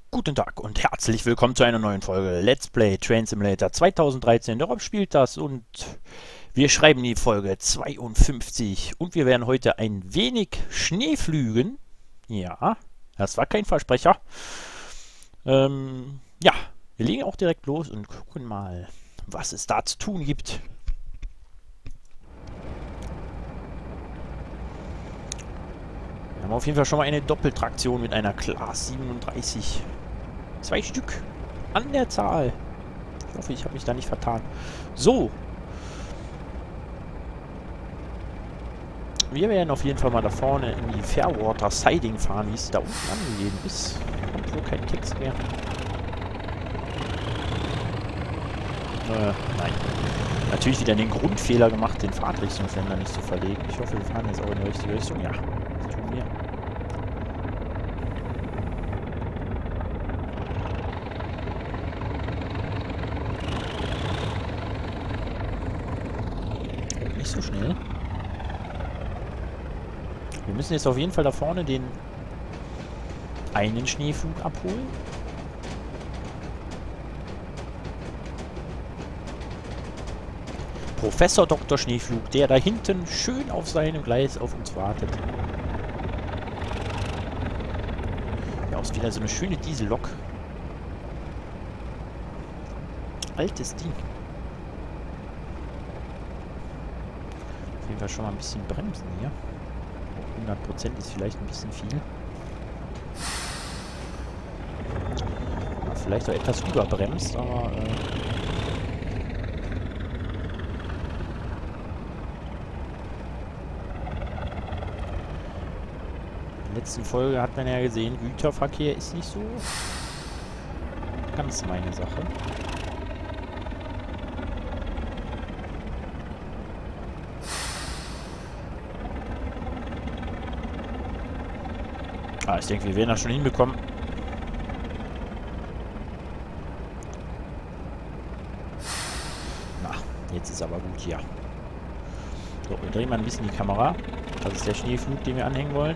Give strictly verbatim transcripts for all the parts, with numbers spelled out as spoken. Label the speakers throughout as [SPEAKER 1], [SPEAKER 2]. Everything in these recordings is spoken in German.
[SPEAKER 1] Guten Tag und herzlich willkommen zu einer neuen Folge Let's Play Train Simulator zweitausenddreizehn. Der Rob spielt das und wir schreiben die Folge zweiundfünfzig und wir werden heute ein wenig Schnee flügen. Ja, das war kein Versprecher. Ähm, ja, wir legen auch direkt los und gucken mal, was es da zu tun gibt. Wir haben auf jeden Fall schon mal eine Doppeltraktion mit einer Class siebenunddreißig. Zwei Stück an der Zahl. Ich hoffe, ich habe mich da nicht vertan. So. Wir werden auf jeden Fall mal da vorne in die Fairwater Siding fahren, wie es da unten angegeben ist. Kommt wohl kein Text mehr. Äh, nein. Natürlich wieder den Grundfehler gemacht, den Fahrtrichtungswender nicht zu verlegen. Ich hoffe, wir fahren jetzt auch in die richtige Richtung. Ja, das tun wir. Nicht so schnell. Wir müssen jetzt auf jeden Fall da vorne den einen Schneeflug abholen. Professor Doktor Schneeflug, der da hinten schön auf seinem Gleis auf uns wartet. Ja, ist wieder so eine schöne Diesellok. Altes Ding. Auf jeden Fall schon mal ein bisschen bremsen hier. hundert Prozent ist vielleicht ein bisschen viel. Ja, vielleicht auch etwas überbremst, aber... Äh in der letzten Folge hat man ja gesehen, Güterverkehr ist nicht so ganz meine Sache. Ah, ich denke, wir werden das schon hinbekommen. Na, jetzt ist aber gut hier. So, wir drehen mal ein bisschen die Kamera. Das ist der Schneeflug, den wir anhängen wollen.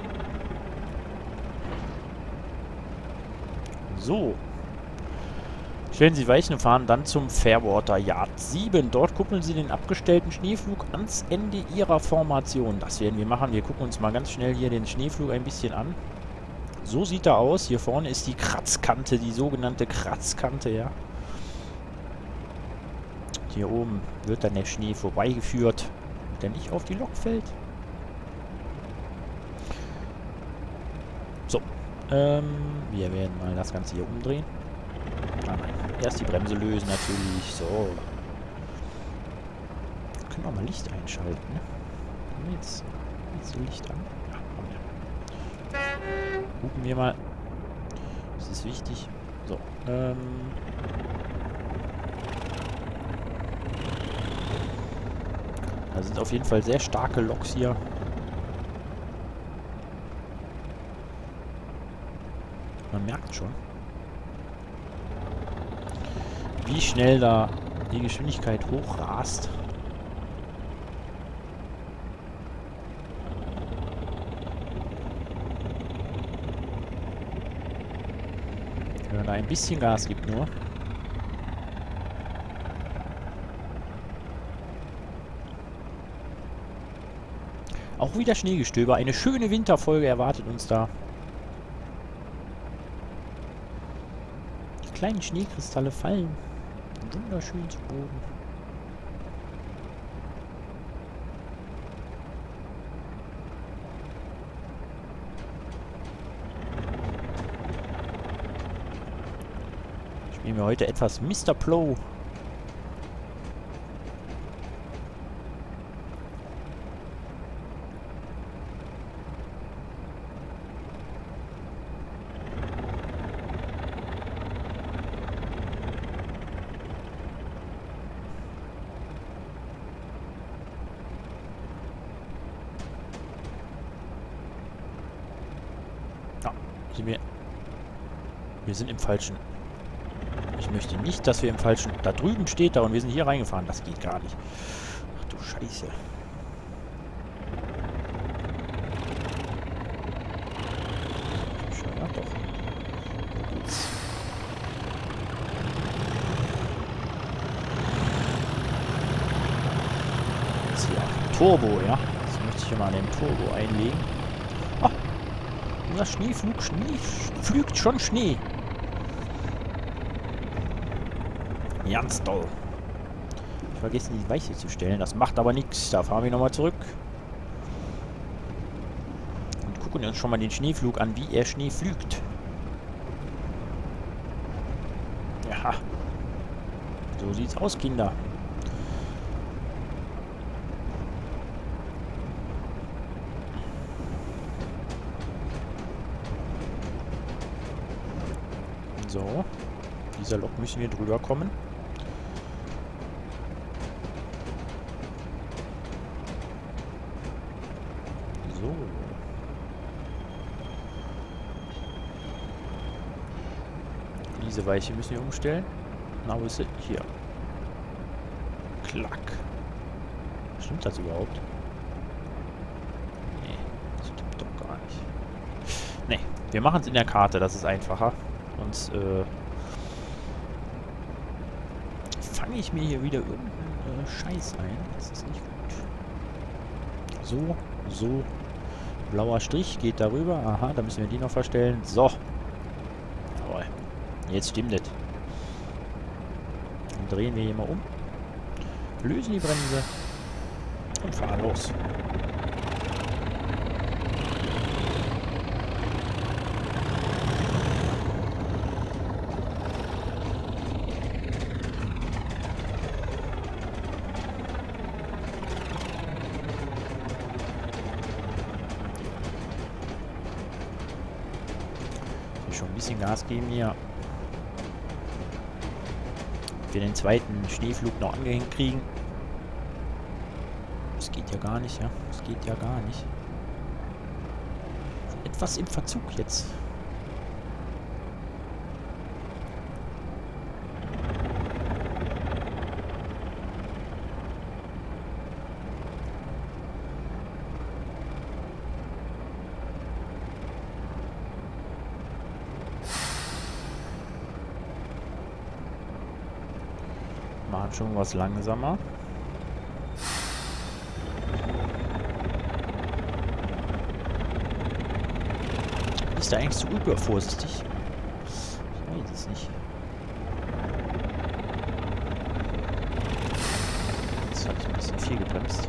[SPEAKER 1] So. Stellen Sie Weichen und fahren dann zum Fairwater Yard sieben. Dort kuppeln Sie den abgestellten Schneeflug ans Ende Ihrer Formation. Das werden wir machen. Wir gucken uns mal ganz schnell hier den Schneeflug ein bisschen an. So sieht er aus. Hier vorne ist die Kratzkante, die sogenannte Kratzkante, ja. Hier oben wird dann der Schnee vorbeigeführt, der nicht auf die Lok fällt. So. Ähm, wir werden mal das Ganze hier umdrehen. Ah nein, erst die Bremse lösen natürlich. So. Können wir mal Licht einschalten, ne? Haben wir jetzt, jetzt so Licht an? Ja, haben wir. Gucken wir mal. Das ist wichtig. So. Ähm. Da sind auf jeden Fall sehr starke Loks hier. Man merkt schon, wie schnell da die Geschwindigkeit hochrast. Wenn man da ein bisschen Gas gibt nur. Auch wieder Schneegestöber. Eine schöne Winterfolge erwartet uns da. Die kleinen Schneekristalle fallen wunderschön zu Boden. Spielen wir heute etwas Mister Plow. Wir, wir sind im falschen. Ich möchte nicht, dass wir im falschen... Da drüben steht da und wir sind hier reingefahren. Das geht gar nicht. Ach du Scheiße. Ja, doch. Jetzt. Turbo, ja. Das möchte ich hier mal den Turbo einlegen. Oh, unser Schneeflug, Schnee, flügt schon Schnee. Ganz toll. Ich vergesse die Weiche zu stellen. Das macht aber nichts. Da fahren wir nochmal zurück. Und gucken uns schon mal den Schneeflug an, wie er Schnee flügt. Ja. So sieht's aus, Kinder. So. Dieser Lok müssen wir drüber kommen. So. Diese Weiche müssen wir umstellen. Na, wo ist sie? Hier. Klack. Stimmt das überhaupt? Nee, das stimmt doch gar nicht. Nee, wir machen es in der Karte, das ist einfacher. Sonst äh, fange ich mir hier wieder irgendeinen äh, Scheiß ein. Das ist nicht gut. So, so. Blauer Strich geht darüber. Aha, da müssen wir die noch verstellen. So. Jawohl. Jetzt stimmt es. Dann drehen wir hier mal um. Lösen die Bremse. Und fahren los. Schon ein bisschen Gas geben hier. Wir den zweiten Schneeflug noch angehängt kriegen. Das geht ja gar nicht, ja. Das geht ja gar nicht. Etwas im Verzug jetzt. Machen schon was langsamer. Ist da eigentlich zu übervorsichtig? Ich weiß es nicht. Jetzt habe ich ein bisschen viel gebremst.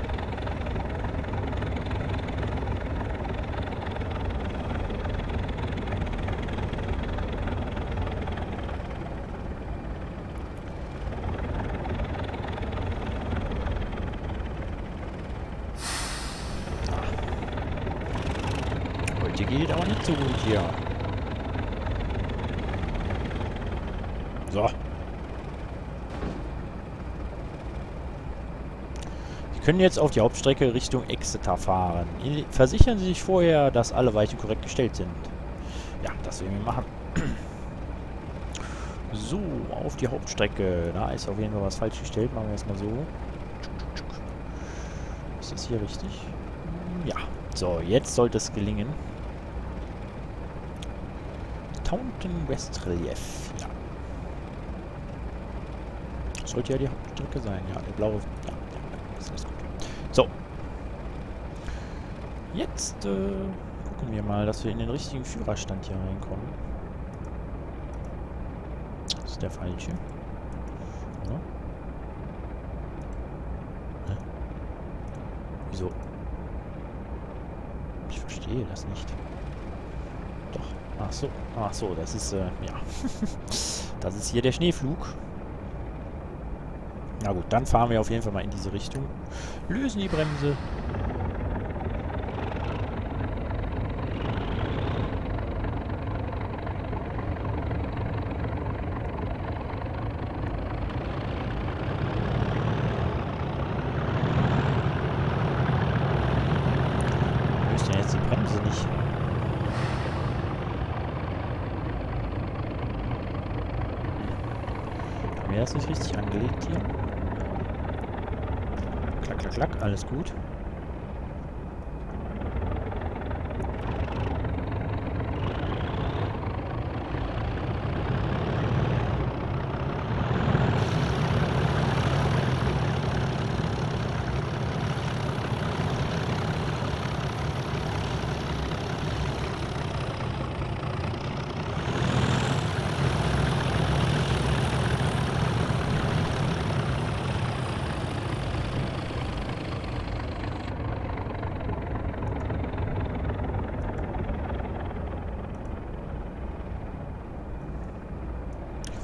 [SPEAKER 1] Heute geht aber nicht so gut hier. So. Sie können jetzt auf die Hauptstrecke Richtung Exeter fahren. Versichern Sie sich vorher, dass alle Weichen korrekt gestellt sind. Ja, das werden wir machen. So, auf die Hauptstrecke. Da ist auf jeden Fall was falsch gestellt. Machen wir erstmal so. Ist das hier richtig? Ja. So, jetzt sollte es gelingen. Taunton West Relief. Ja. Sollte ja die Hauptstrecke sein. Ja, der blaue. Ja, ja, ist alles gut. So. Jetzt äh, gucken wir mal, dass wir in den richtigen Führerstand hier reinkommen. Das ist der falsche. Oder? Ne? Wieso? Ich verstehe das nicht. Doch. Ach so. Ach so, das ist, äh, ja. Das ist hier der Schneeflug. Na gut, dann fahren wir auf jeden Fall mal in diese Richtung. Lösen die Bremse. Löst ja jetzt die Bremse nicht. Haben wir das nicht richtig angelegt hier? Klack, klack, klack, alles gut.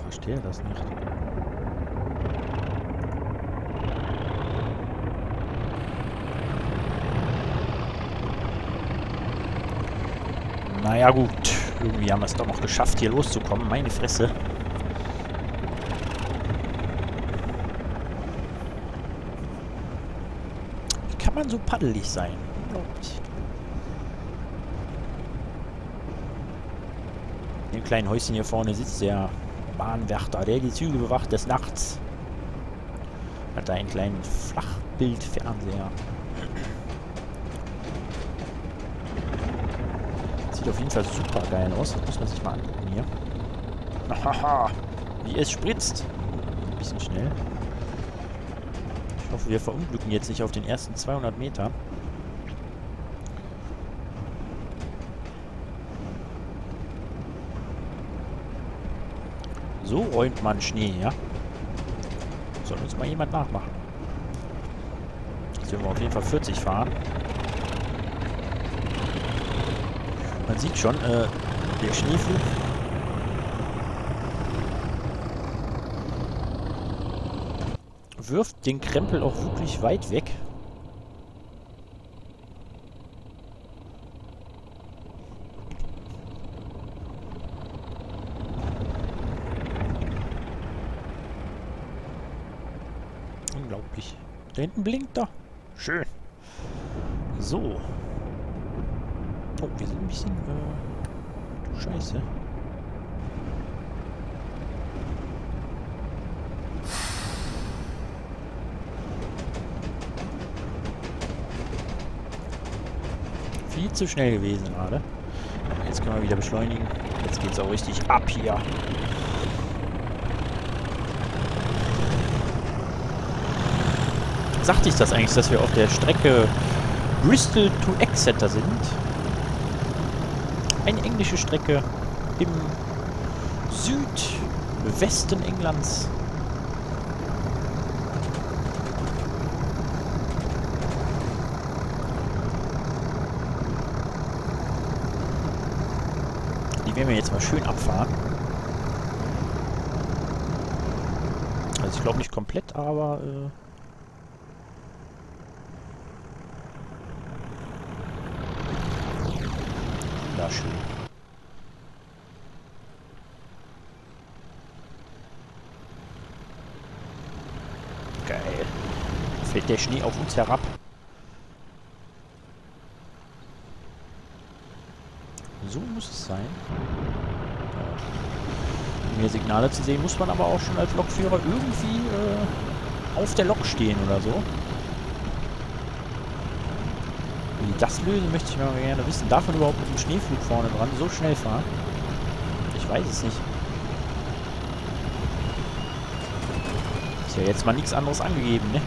[SPEAKER 1] verstehe das nicht. Naja gut, irgendwie haben wir es doch noch geschafft, hier loszukommen. Meine Fresse. Wie kann man so paddelig sein? Unglaublich. In dem kleinen Häuschen hier vorne sitzt der Bahnwärter, der die Züge bewacht des Nachts. Hat da einen kleinen Flachbildfernseher. Sieht auf jeden Fall super geil aus. Das muss man sich mal angucken hier. Haha, wie es spritzt. Ein bisschen schnell. Ich hoffe, wir verunglücken jetzt nicht auf den ersten zweihundert Metern. So räumt man Schnee, ja? Soll uns mal jemand nachmachen. Jetzt werden wir auf jeden Fall vierzig fahren. Man sieht schon, äh, der Schneeflug wirft den Krempel auch wirklich weit weg. Unglaublich. Da hinten blinkt er. Schön. So. Oh, wir sind ein bisschen, äh, scheiße. Viel zu schnell gewesen gerade. Jetzt können wir wieder beschleunigen. Jetzt geht's auch richtig ab hier. Sagte ich das eigentlich, dass wir auf der Strecke Bristol to Exeter sind? Eine englische Strecke im Südwesten Englands. Die werden wir jetzt mal schön abfahren. Also ich glaube nicht komplett, aber äh ja, schön. Geil. Fällt der Schnee auf uns herab. So muss es sein. Um mehr Signale zu sehen, muss man aber auch schon als Lokführer irgendwie äh, auf der Lok stehen oder so. Wie die das lösen, möchte ich mal gerne wissen. Darf man überhaupt mit dem Schneeflug vorne dran so schnell fahren? Ich weiß es nicht. Ist ja jetzt mal nichts anderes angegeben, ne?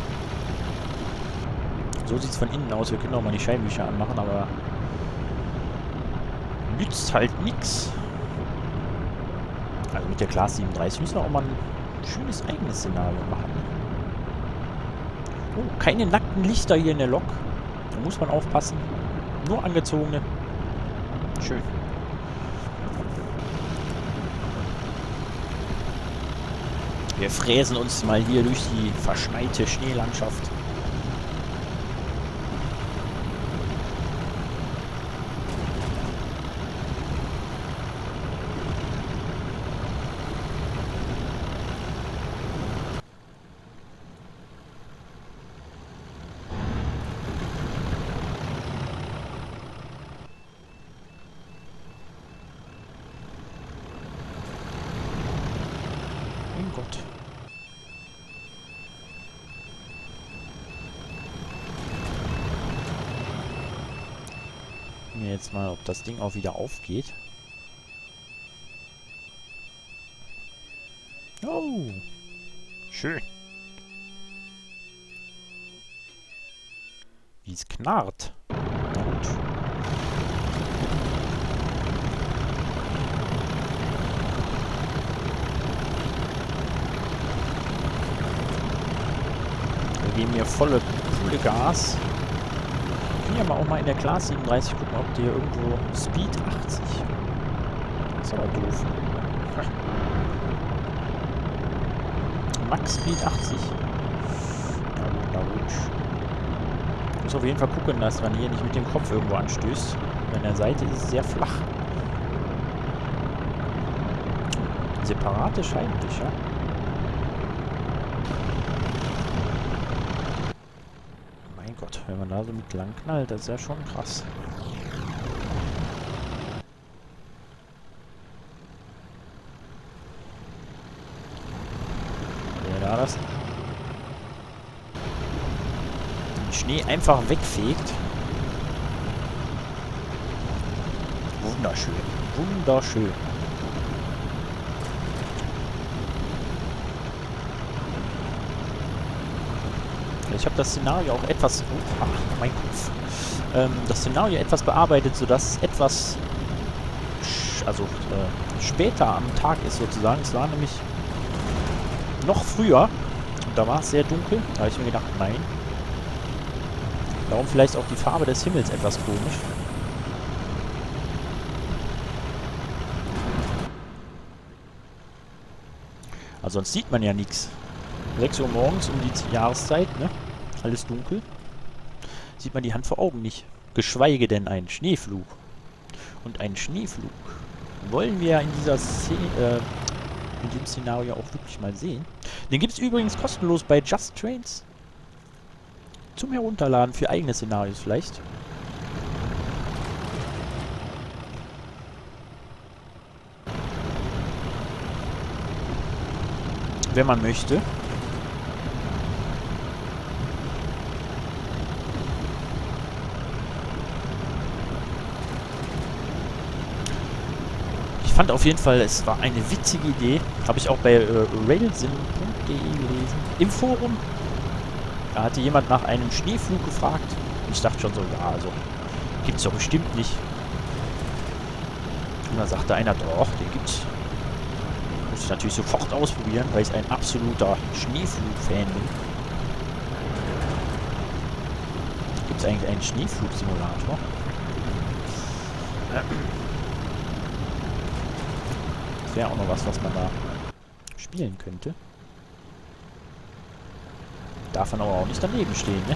[SPEAKER 1] So sieht es von innen aus. Wir können auch mal die Scheibenwischer anmachen, aber nützt halt nichts. Also mit der Class siebenunddreißig müssen wir auch mal ein schönes eigenes Szenario machen. Oh, keine nackten Lichter hier in der Lok. Da muss man aufpassen. Nur angezogene. Schön. Wir fräsen uns mal hier durch die verschneite Schneelandschaft. Gott. Mir jetzt mal, ob das Ding auch wieder aufgeht. Oh, schön. Wie es knarrt. Na gut. Wir geben hier volle Pulle Gas. Ich kann ja mal auch mal in der Class siebenunddreißig gucken, ob die hier irgendwo Speed achtzig. Das ist aber doof. Max Speed achtzig. Na gut, na gut. Ich muss auf jeden Fall gucken, dass man hier nicht mit dem Kopf irgendwo anstößt. An der Seite ist es sehr flach. Separate Scheibenwischer. Mein Gott, wenn man da so mit lang knallt, das ist ja schon krass. Wer da das? Den Schnee einfach wegfegt. Wunderschön. Wunderschön. Ich habe das Szenario auch etwas... Oh, ach, mein Kopf. Ähm, das Szenario etwas bearbeitet, sodass es etwas... also äh, später am Tag ist sozusagen. Es war nämlich noch früher. Und da war es sehr dunkel. Da habe ich mir gedacht, nein. Darum vielleicht auch die Farbe des Himmels etwas komisch. Also sonst sieht man ja nichts. sechs Uhr morgens um die Jahreszeit, ne? Alles dunkel. Sieht man die Hand vor Augen nicht. Geschweige denn einen Schneeflug. Und einen Schneeflug wollen wir in dieser Szene, äh, in dem Szenario auch wirklich mal sehen. Den gibt es übrigens kostenlos bei Just Trains. Zum Herunterladen für eigene Szenarios vielleicht. Wenn man möchte. Ich fand auf jeden Fall, es war eine witzige Idee. Habe ich auch bei äh, railsim punkt de gelesen. Im Forum. Da hatte jemand nach einem Schneeflug gefragt. Ich dachte schon so, ja, also gibt's doch bestimmt nicht. Und dann sagte einer, doch, den gibt's. Muss ich natürlich sofort ausprobieren, weil ich ein absoluter Schneeflug-Fan bin. Gibt es eigentlich einen Schneeflug-Simulator? Das wäre auch noch was, was man da spielen könnte. Darf man aber auch nicht daneben stehen, ne?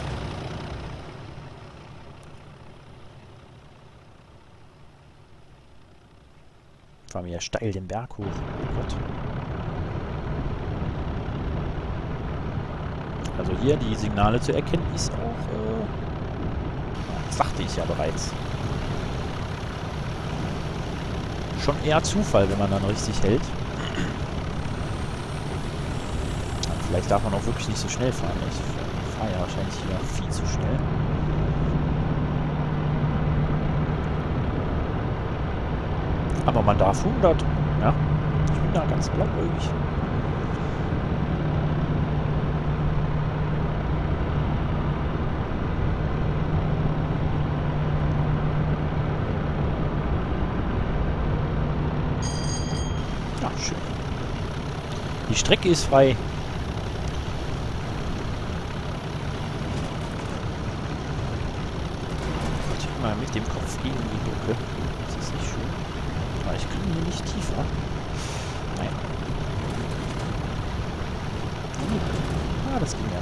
[SPEAKER 1] Fahren wir ja steil den Berg hoch. Oh Gott. Also hier die Signale zu erkennen ist auch, äh, das sagte ich ja bereits. Schon eher Zufall, wenn man dann richtig hält. Aber vielleicht darf man auch wirklich nicht so schnell fahren. Ich fahre ja wahrscheinlich wieder viel zu schnell. Aber man darf hundert. Ja, ich bin da ganz blauäugig. Ja, schön. Die Strecke ist frei. Ich mal mit dem Kopf gegen die Brücke. Das ist nicht schön. Aber ich kann hier nicht tiefer. Nein. Ah, das ging ja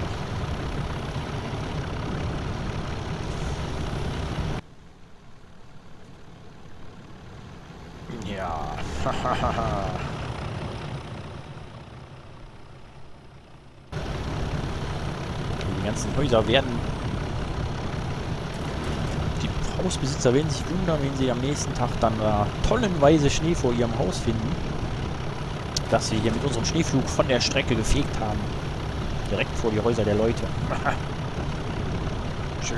[SPEAKER 1] noch. Ja. Die ganzen Häuser werden... Die Hausbesitzer werden sich wundern, wenn sie am nächsten Tag dann äh, tonnenweise Schnee vor ihrem Haus finden. Dass sie hier mit unserem Schneeflug von der Strecke gefegt haben. Direkt vor die Häuser der Leute. Schön.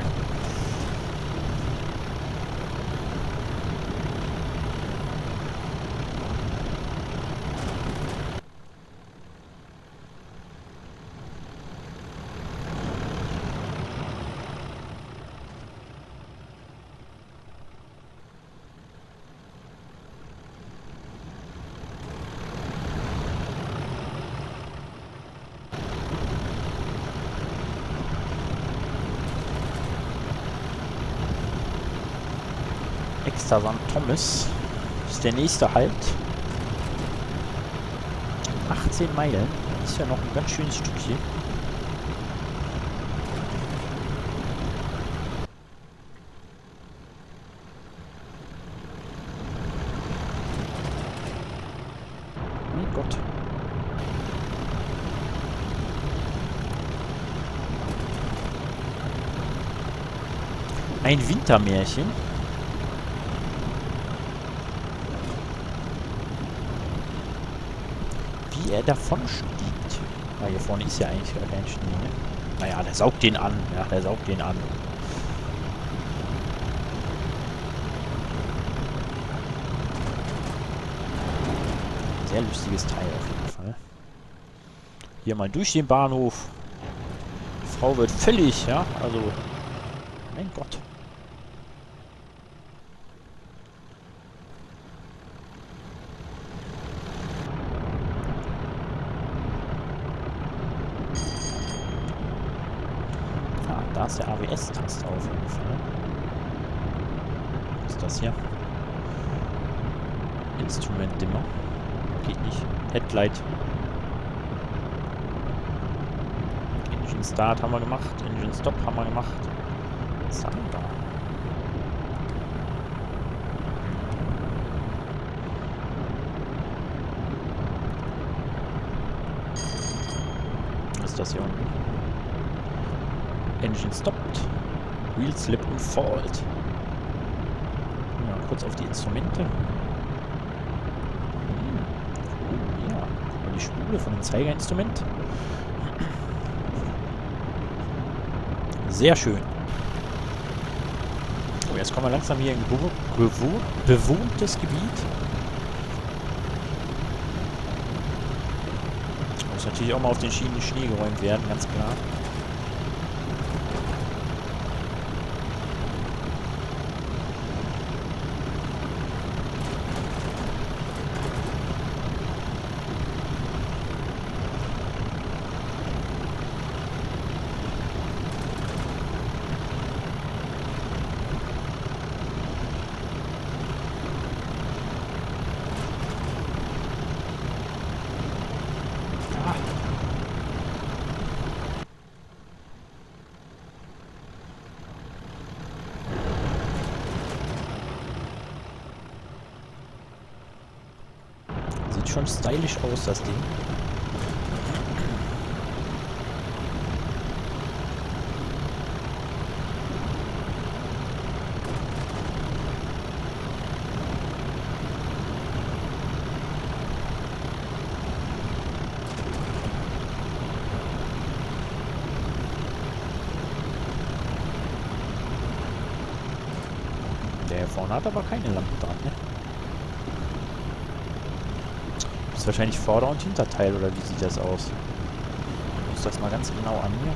[SPEAKER 1] Sankt Thomas ist der nächste Halt. achtzehn Meilen. Das ist ja noch ein ganz schönes Stückchen. Mein Gott. Ein Wintermärchen. Wie er davon stiegt. Ah, hier vorne ist ja eigentlich gar kein Schnee, ne? Naja, der saugt den an. Ja, der saugt den an. Sehr lustiges Teil auf jeden Fall. Hier mal durch den Bahnhof. Die Frau wird völlig, ja, also... Mein Gott. Ah, da ist der A W S-Taste auf jeden Fall. Was ist das hier? Instrument Dimmer. Geht nicht. Headlight. Engine Start haben wir gemacht. Engine Stop haben wir gemacht. Was haben wir da? Was ist das hier unten? Engine stopped. Wheel slip und fault. Ja, kurz auf die Instrumente. Die Spule von dem Zeigerinstrument. Sehr schön. Oh, jetzt kommen wir langsam hier in ein bewohn bewohntes Gebiet. Muss natürlich auch mal auf den Schienen Schnee geräumt werden, ganz klar. Sieht schon stylisch aus, das Ding. Der hier vorne hat aber keine Lampe dran, ne? Das ist wahrscheinlich Vorder- und Hinterteil, oder wie sieht das aus? Ich muss das mal ganz genau an hier.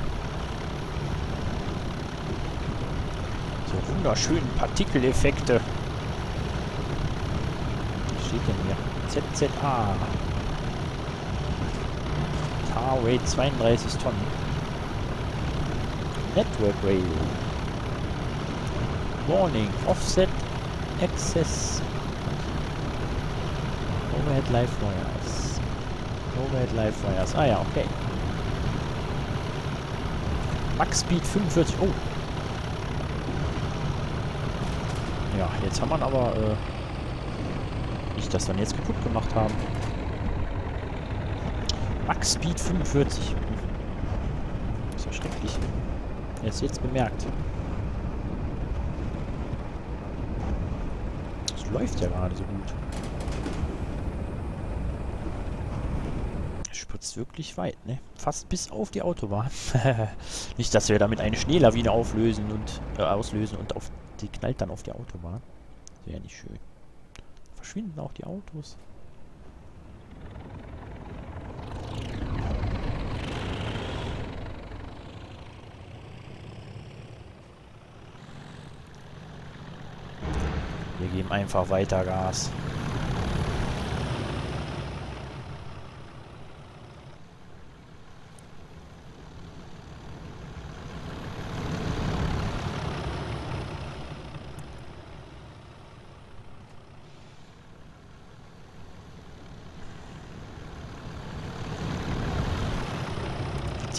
[SPEAKER 1] So wunderschönen Partikeleffekte. Was steht denn hier? Z Z A. Car Weight zweiunddreißig Tonnen. Network Rail. Warning. Offset Access. Overhead Live Wires. Overhead Live Wires. Ah ja, okay. Max Speed fünfundvierzig. Oh. Ja, jetzt haben wir aber äh, nicht, dass wir ihn jetzt kaputt gemacht haben. Max Speed fünfundvierzig. Das ist ja schrecklich. Erst jetzt bemerkt. Das läuft ja gerade so gut. Spritzt wirklich weit, ne? Fast bis auf die Autobahn. Nicht, dass wir damit eine Schneelawine auflösen und äh, auslösen und auf die knallt dann auf die Autobahn. Das wäre nicht schön. Verschwinden auch die Autos. Wir geben einfach weiter Gas.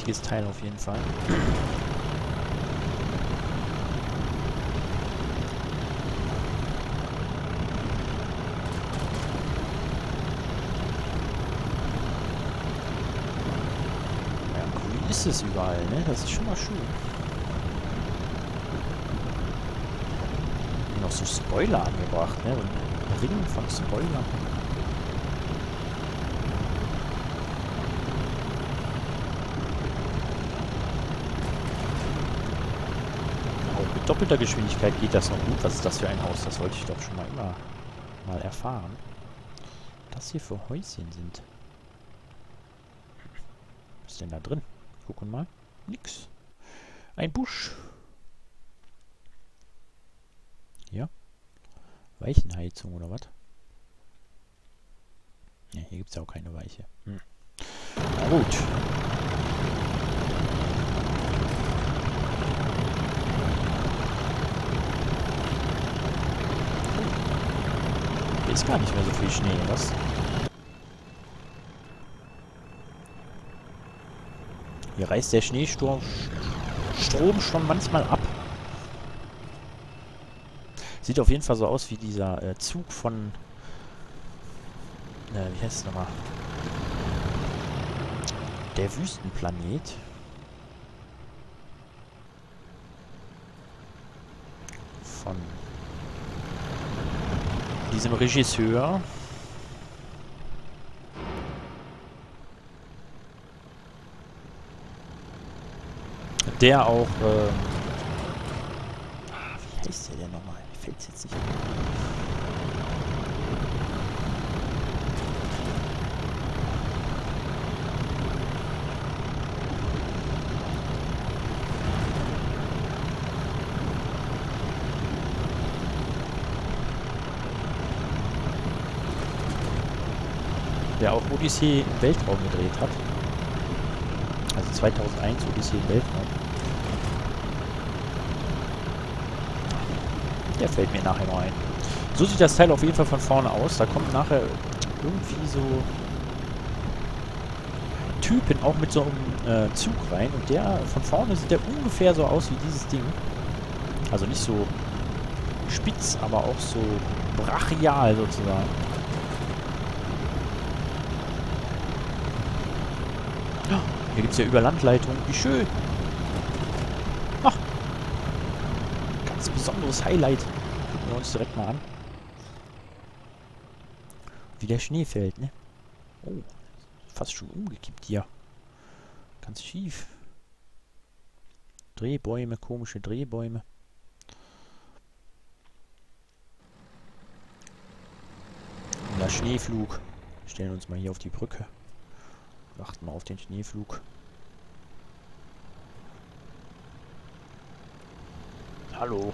[SPEAKER 1] witziges Teil auf jeden Fall. Ja, grün ist es überall, ne? Das ist schon mal schön. Noch so Spoiler angebracht, ne? Ein Ring von Spoiler. Auch mit doppelter Geschwindigkeit geht das noch gut. Was ist das für ein Haus? Das wollte ich doch schon mal immer mal erfahren. Was hier für Häuschen sind. Was ist denn da drin? Gucken mal. Nix. Ein Busch. Ja. Weichenheizung oder was? Ja, hier gibt es ja auch keine Weiche. Hm. Na gut. Hier ist gar nicht mehr so viel Schnee, was? Hier reißt der Schneesturm Strom schon manchmal ab. Sieht auf jeden Fall so aus wie dieser äh, Zug von... Äh, wie heißt es nochmal? Der Wüstenplanet. Von diesem Regisseur. Der auch... Äh, wie heißt der denn nochmal? Mir fällt es jetzt nicht ein. Der auch Odyssee im Weltraum gedreht hat. Also zweitausendeins Odyssee im Weltraum. Der fällt mir nachher noch ein. So sieht das Teil auf jeden Fall von vorne aus. Da kommen nachher irgendwie so Typen auch mit so einem äh, Zug rein. Und der von vorne sieht der ungefähr so aus wie dieses Ding. Also nicht so spitz, aber auch so brachial sozusagen. Hier gibt es ja Überlandleitung. Wie schön. Ach. Ganz besonderes Highlight. Gucken wir uns direkt mal an. Wie der Schnee fällt, ne? Oh. Fast schon umgekippt hier. Ganz schief. Drehbäume, komische Drehbäume. Und der Schneeflug. Wir stellen uns mal hier auf die Brücke. Achten mal auf den Schneeflug. Hallo.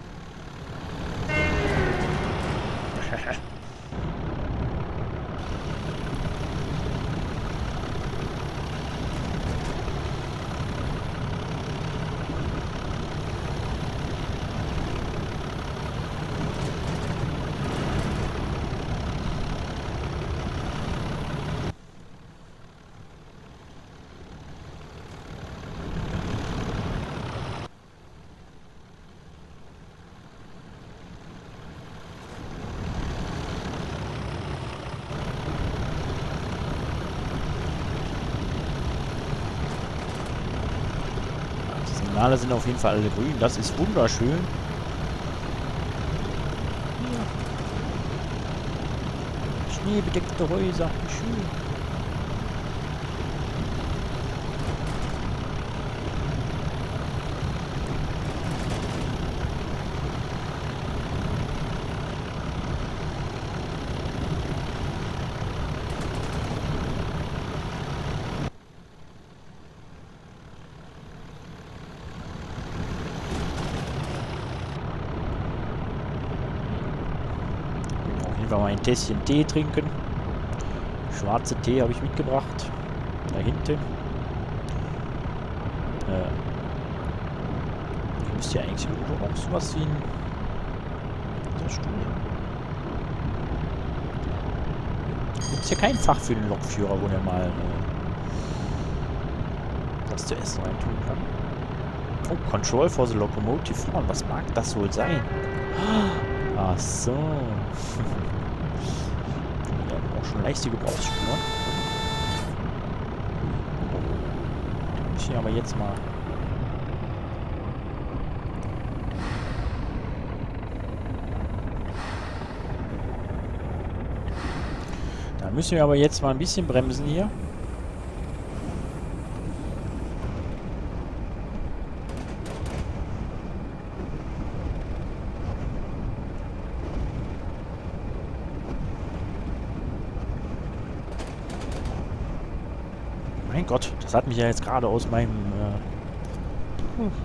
[SPEAKER 1] Signale sind auf jeden Fall alle grün. Das ist wunderschön. Ja. Schneebedeckte Häuser. Wie schön. Mal ein Tässchen Tee trinken. Schwarze Tee habe ich mitgebracht. Da hinten. Äh, hier müsste ja eigentlich irgendwo auch sowas wie ein dieser Stuhl. Gibt es hier kein Fach für den Lokführer, wo der mal äh, was zu essen reintun kann. Oh, Control for the Locomotive Horn. Was mag das wohl sein? Ach so. Ja, auch schon leichte Gebrauchsspuren. Muss ich aber jetzt mal... Da müssen wir aber jetzt mal ein bisschen bremsen hier. Mein Gott, das hat mich ja jetzt gerade aus meinem... Äh hm.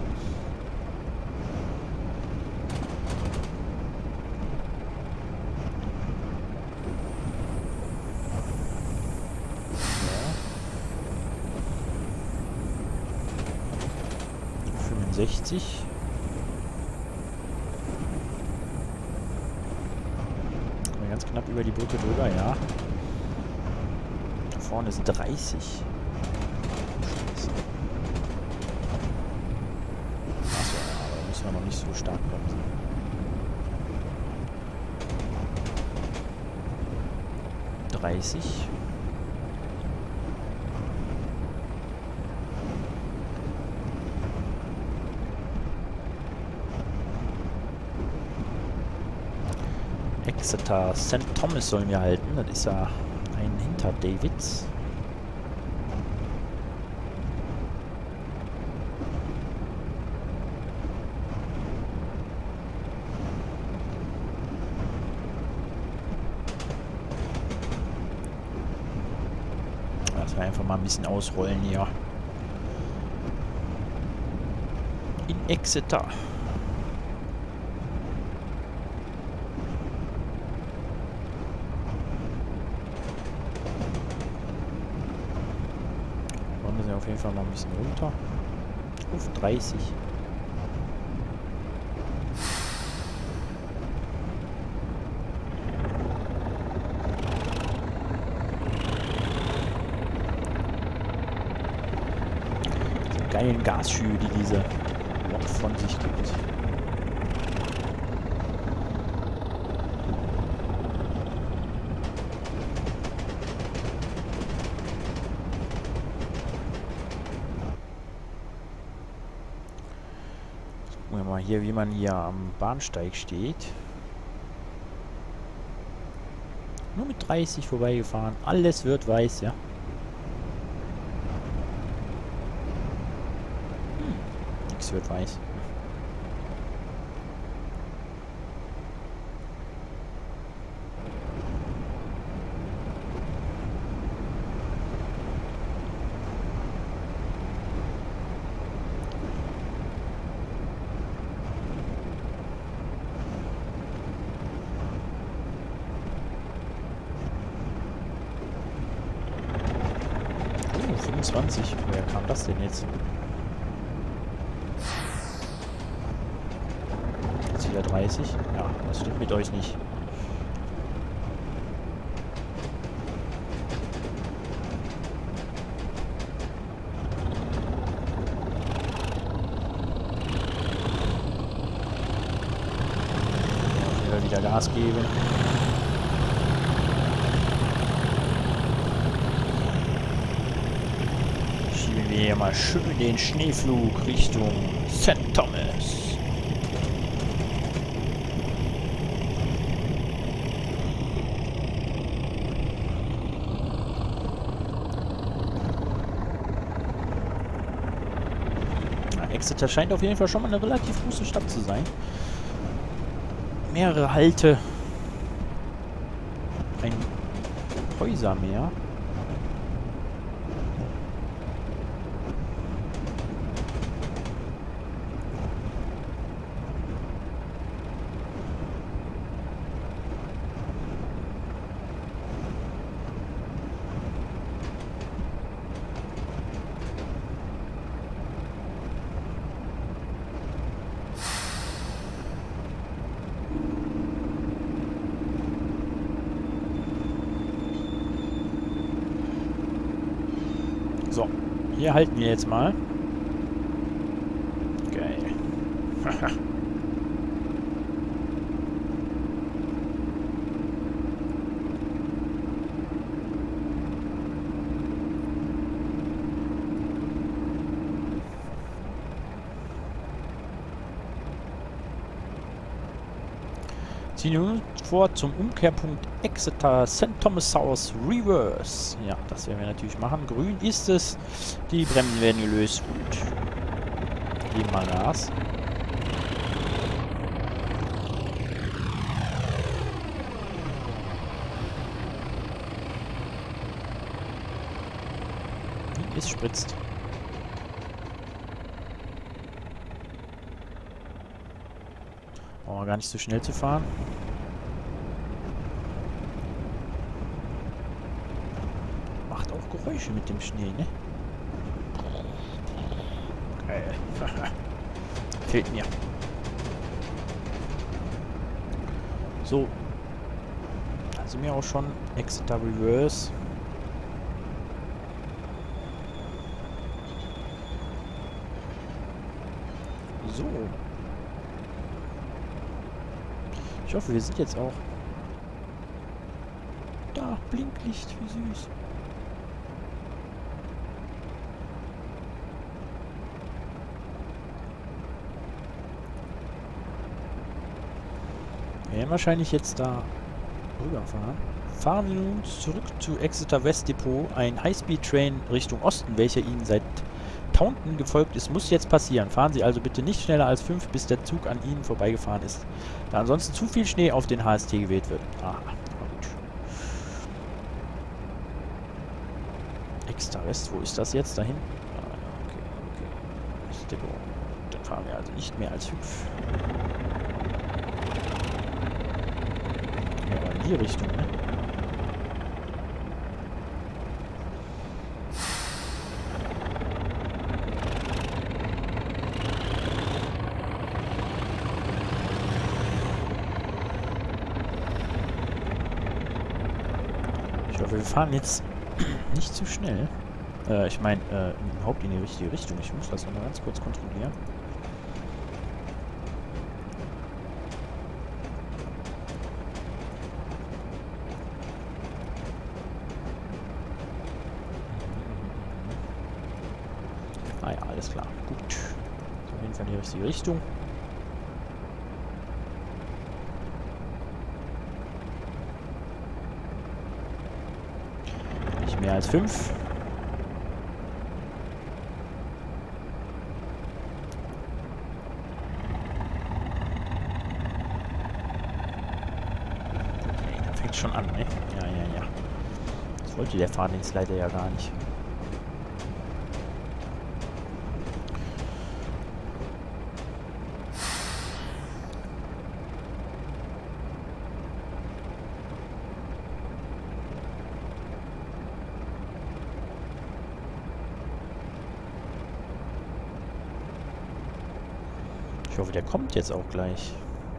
[SPEAKER 1] fünfundsechzig. Ganz knapp über die Brücke drüber, ja. Da vorne ist dreißig. Achso, aber da müssen wir noch nicht so stark bremsen. dreißig. Exeter Sankt Thomas sollen wir halten. Das ist ja ein hinter Davids. Lass wir einfach mal ein bisschen ausrollen hier. In Exeter. Auf jeden Fall mal ein bisschen runter. Auf dreißig. Diese geilen Gasschübe, die diese Lok von sich gibt. Mal hier, wie man hier am Bahnsteig steht. Nur mit dreißig vorbeigefahren. Alles wird weiß, ja. Hm. Nichts wird weiß. fünfundzwanzig. Woher kam das denn jetzt? Jetzt wieder dreißig. Ja, das stimmt mit euch nicht. Ja, wieder Gas geben. Hier mal schön den Schneeflug Richtung Sankt Thomas. Na, Exeter scheint auf jeden Fall schon mal eine relativ große Stadt zu sein. Mehrere Halte. Ein Häusermeer. So, Hier halten wir jetzt mal. Geil. Ziehen wir nun vor zum Umkehrpunkt Exeter Sankt Thomas South Reverse. Ja, das werden wir natürlich machen. Grün ist es. Die Bremsen werden gelöst. Gut. Geben mal Gas. Es spritzt. Brauchen wir gar nicht so schnell zu fahren. Macht auch Geräusche mit dem Schnee, ne? Geil. Fehlt mir. So. Da sind wir auch schon. Exeter Reverse. So. Ich hoffe, wir sind jetzt auch... Da, Blinklicht, wie süß. Wir werden wahrscheinlich jetzt da rüberfahren. Fahren wir nun zurück zu Exeter West Depot, ein Highspeed-Train Richtung Osten, welcher Ihnen seit Taunton gefolgt ist, muss jetzt passieren. Fahren Sie also bitte nicht schneller als fünf, bis der Zug an Ihnen vorbeigefahren ist, da ansonsten zu viel Schnee auf den H S T geweht wird. Ah, gut. Exeter West, wo ist das jetzt? Dahin? Ah, okay, okay. West Depot. Dann fahren wir also nicht mehr als fünf. Ja, in die Richtung, ne? Ich hoffe, wir fahren jetzt nicht zu schnell. Äh, ich meine, äh, überhaupt in die richtige Richtung. Ich muss das noch mal ganz kurz kontrollieren. Ah ja, alles klar. Gut. Auf jeden Fall in die richtige Richtung. Mehr als fünf. Okay, da fängt schon an, ne? Ja, ja, ja. Das wollte der Fahrdienstleiter ja gar nicht. Ich hoffe, der kommt jetzt auch gleich.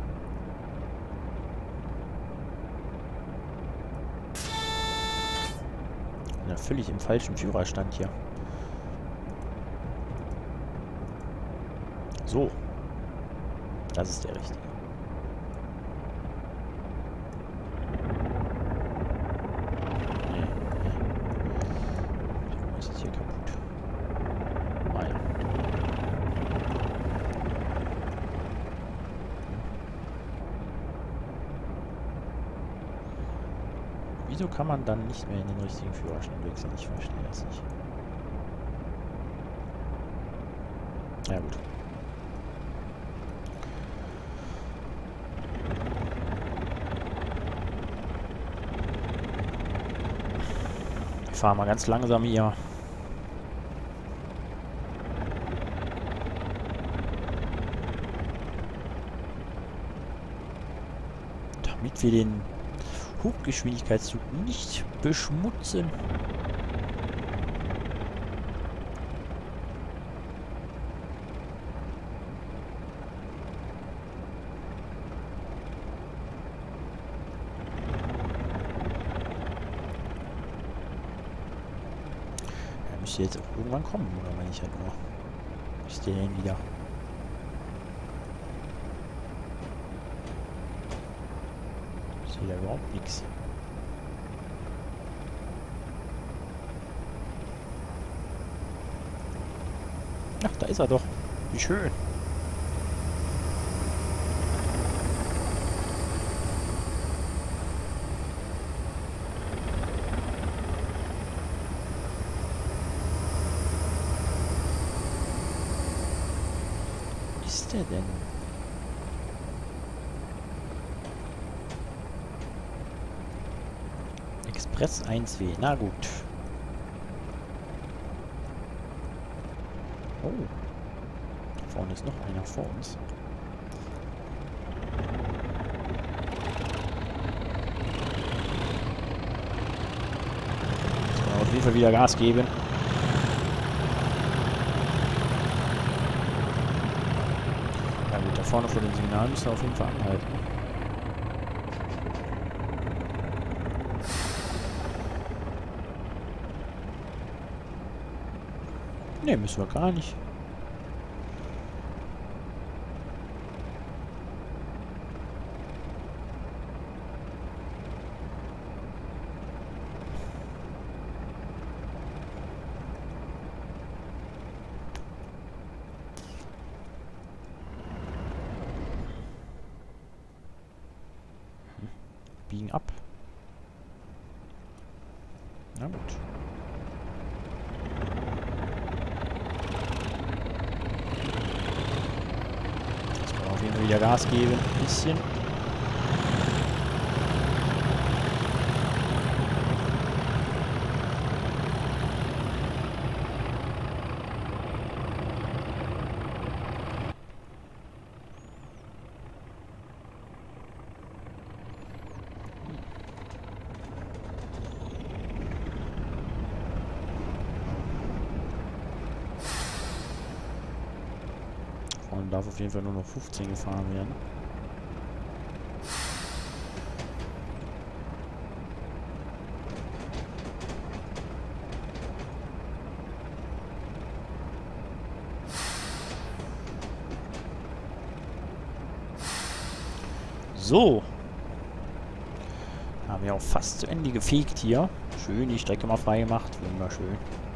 [SPEAKER 1] Ja, völlig im falschen Führerstand hier. So. Das ist der richtige. Nee, nee. Was ist hier kaputt? Ah ja. Wieso kann man dann nicht mehr in den richtigen Führerstand wechseln? Ich verstehe das nicht. Ja gut. Wir fahren mal ganz langsam hier. Damit wir den Hochgeschwindigkeitszug nicht beschmutzen. müsste jetzt auch irgendwann kommen, oder meine ich halt nur? Ist der denn wieder? Ich sehe da überhaupt nichts. Ach, da ist er doch. Wie schön. Wo ist der denn? Express eins W. Na gut. Oh. Da vorne ist noch einer vor uns. So, auf jeden Fall wieder Gas geben. Ja gut, da vorne vor dem Signal müsste auf jeden Fall anhalten. Ne, müssen wir gar nicht. Biegen ab. Na gut. Jetzt können wir auf jeden Fall wieder Gas geben. Ein bisschen. Und darf auf jeden Fall nur noch fünfzehn gefahren werden. So. Haben wir auch fast zu Ende gefegt hier. Schön die Strecke mal frei gemacht. Wunderschön.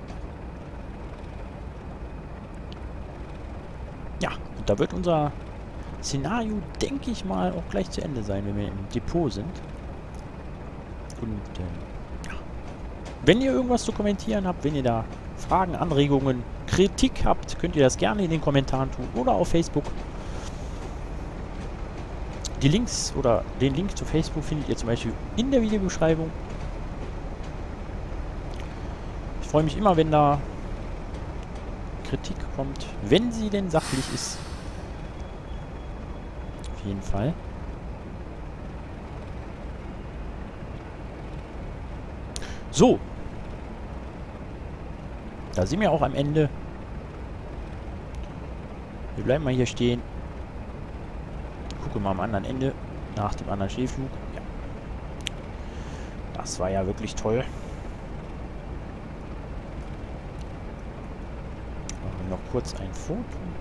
[SPEAKER 1] Ja, und da wird unser Szenario, denke ich mal, auch gleich zu Ende sein, wenn wir im Depot sind. Und äh, ja. Wenn ihr irgendwas zu kommentieren habt, wenn ihr da Fragen, Anregungen, Kritik habt, könnt ihr das gerne in den Kommentaren tun oder auf Facebook. Die Links oder den Link zu Facebook findet ihr zum Beispiel in der Videobeschreibung. Ich freue mich immer, wenn da Kritik kommt, wenn sie denn sachlich ist. Auf jeden Fall. So. Da sind wir auch am Ende. Wir bleiben mal hier stehen. Gucken mal am anderen Ende. Nach dem anderen Schneeflug. Ja. Das war ja wirklich toll. Noch kurz ein Foto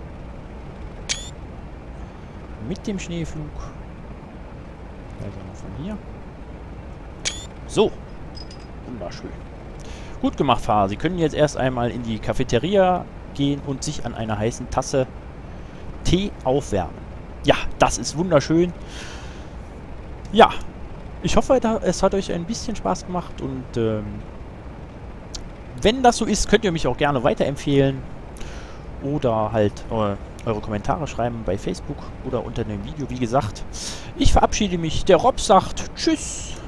[SPEAKER 1] mit dem Schneeflug. Also noch von hier. So. Wunderschön. Gut gemacht, Fahrer. Sie können jetzt erst einmal in die Cafeteria gehen und sich an einer heißen Tasse Tee aufwärmen. Ja, das ist wunderschön. Ja, ich hoffe, es hat euch ein bisschen Spaß gemacht und ähm, wenn das so ist, könnt ihr mich auch gerne weiterempfehlen. Oder halt äh, eure Kommentare schreiben bei Facebook oder unter dem Video. Wie gesagt, ich verabschiede mich. Der Rob sagt Tschüss.